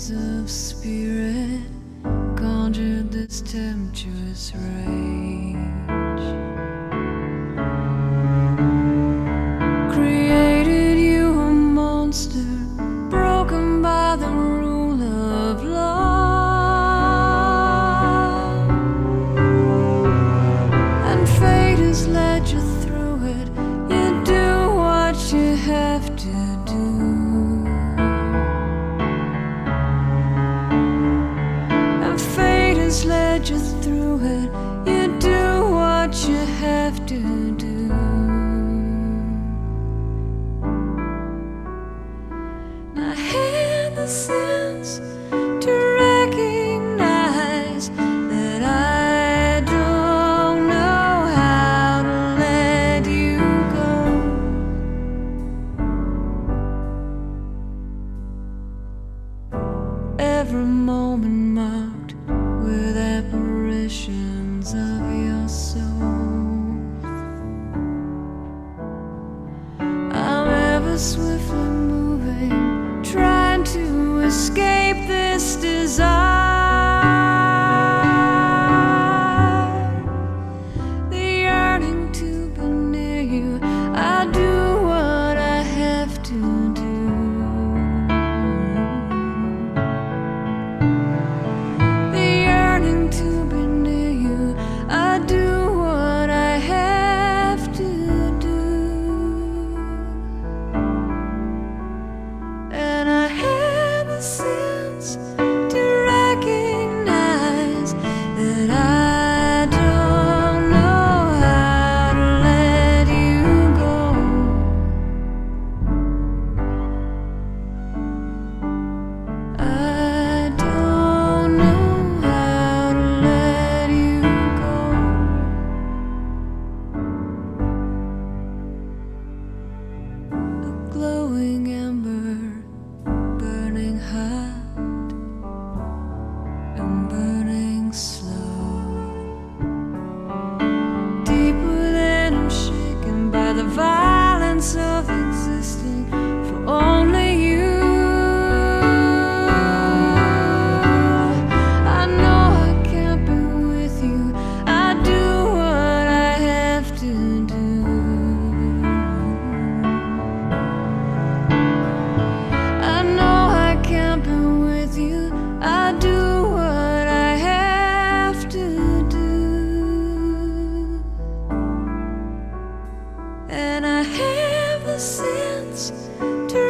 waves of spirit conjured this tempestuous rage, created you a monster broken by the rule of love, and fate has led you through it. You do what you have to do. Led you through it. You do what you have to do. I had the sense to recognize that I don't know how to let you go. Every moment marked with apparitions of your soul. I'm ever swiftly moving, trying to escape this desire, the yearning to be near you. I do what I have to do. Glowing ember, burning hot and burning slow. Deep within, I'm shaken by the violence of existing for only you. I know I can't be with you. I do what I have to do. And I have the sense to